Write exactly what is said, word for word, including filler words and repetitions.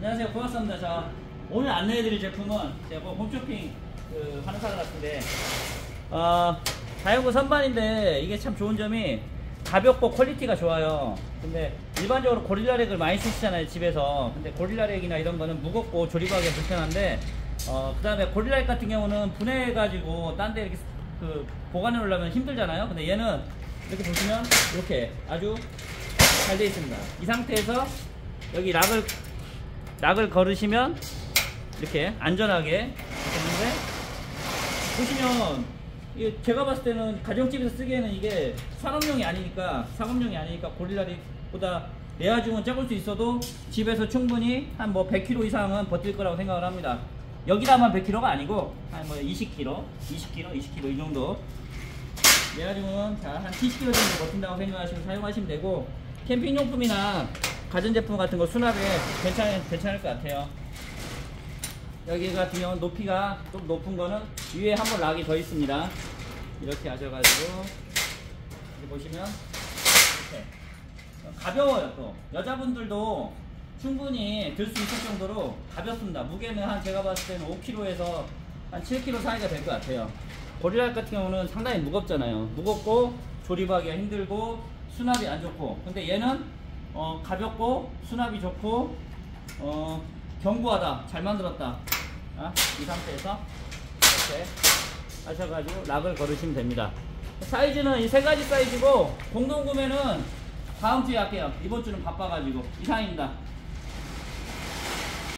안녕하세요, 고맙습니다. 자, 오늘 안내해드릴 제품은 제가 뭐 홈쇼핑 그 하는 사람 같은데 어, 다용도 선반인데 이게 참 좋은 점이 가볍고 퀄리티가 좋아요. 근데 일반적으로 고릴라렉을 많이 쓰시잖아요, 집에서. 근데 고릴라렉이나 이런 거는 무겁고 조립하기 불편한데 어, 그 다음에 고릴라렉 같은 경우는 분해해가지고 딴 데 이렇게 그 보관해 놓으려면 힘들잖아요. 근데 얘는 이렇게 보시면 이렇게 아주 잘 되어 있습니다. 이 상태에서 여기 락을 락을 걸으시면 이렇게 안전하게 되는데, 보시면 이게 제가 봤을 때는 가정집에서 쓰기에는 이게 산업용이 아니니까 상업용이 아니니까 고릴라렉보다 내화중은 작을 수 있어도 집에서 충분히 한 뭐 백 킬로그램 이상은 버틸 거라고 생각을 합니다. 여기다만 백 킬로그램가 아니고 한 뭐 이십 킬로그램, 이십 킬로그램, 이십 킬로그램 이 정도 내화중은 한 칠십 킬로그램 정도 버틴다고 생각하시고 사용하시면 되고, 캠핑용품이나 가전제품 같은 거 수납에 괜찮, 괜찮을 것 같아요. 여기 같은 경우는 높이가 좀 높은 거는 위에 한 번 락이 더 있습니다. 이렇게 하셔가지고 이렇게 보시면 이렇게 가벼워요. 또 여자분들도 충분히 들 수 있을 정도로 가볍습니다. 무게는 한 제가 봤을 때는 오 킬로그램에서 한 칠 킬로그램 사이가 될 것 같아요. 고릴라렉 같은 경우는 상당히 무겁잖아요. 무겁고 조립하기가 힘들고 수납이 안 좋고, 근데 얘는 어, 가볍고 수납이 좋고 어, 견고하다, 잘 만들었다. 어? 이 상태에서 이렇게 하셔가지고 락을 걸으시면 됩니다. 사이즈는 이 세 가지 사이즈고 공동 구매는 다음 주에 할게요. 이번 주는 바빠가지고 이상입니다.